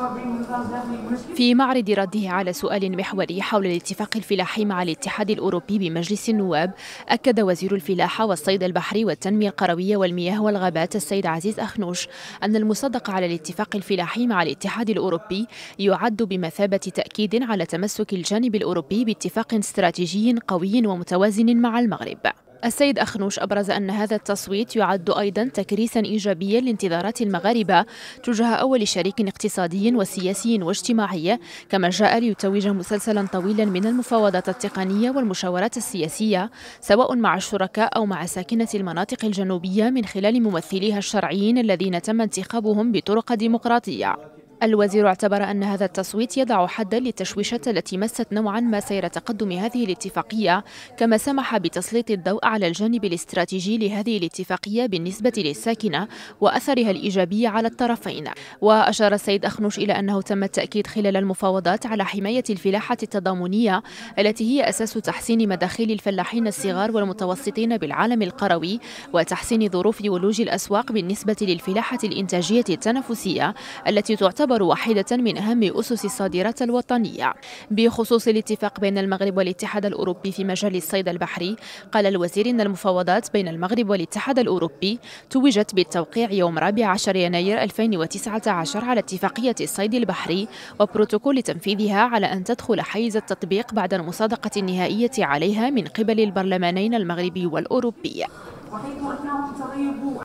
في معرض رده على سؤال محوري حول الاتفاق الفلاحي مع الاتحاد الأوروبي بمجلس النواب، أكد وزير الفلاحة والصيد البحري والتنمية القروية والمياه والغابات السيد عزيز أخنوش أن المصادقة على الاتفاق الفلاحي مع الاتحاد الأوروبي يعد بمثابة تأكيد على تمسك الجانب الأوروبي باتفاق استراتيجي قوي ومتوازن مع المغرب. السيد أخنوش أبرز أن هذا التصويت يعد أيضا تكريسا إيجابيا لانتظارات المغاربة تجاه أول شريك اقتصادي وسياسي واجتماعي، كما جاء ليتوج مسلسلا طويلا من المفاوضات التقنية والمشاورات السياسية سواء مع الشركاء أو مع ساكنة المناطق الجنوبية من خلال ممثليها الشرعيين الذين تم انتخابهم بطرق ديمقراطية. الوزير اعتبر أن هذا التصويت يضع حدا للتشويشات التي مست نوعا ما سير تقدم هذه الاتفاقية، كما سمح بتسليط الضوء على الجانب الاستراتيجي لهذه الاتفاقية بالنسبة للساكنة وأثرها الإيجابي على الطرفين. وأشار السيد أخنوش إلى أنه تم التأكيد خلال المفاوضات على حماية الفلاحة التضامنية التي هي أساس تحسين مداخيل الفلاحين الصغار والمتوسطين بالعالم القروي وتحسين ظروف ولوج الأسواق بالنسبة للفلاحة الإنتاجية التنافسية التي تعتبر واحدة من أهم أسس الصادرات الوطنية. بخصوص الاتفاق بين المغرب والاتحاد الأوروبي في مجال الصيد البحري، قال الوزير إن المفاوضات بين المغرب والاتحاد الأوروبي توجت بالتوقيع يوم 14 يناير 2019 على اتفاقية الصيد البحري وبروتوكول تنفيذها على أن تدخل حيز التطبيق بعد المصادقة النهائية عليها من قبل البرلمانين المغربي والأوروبي.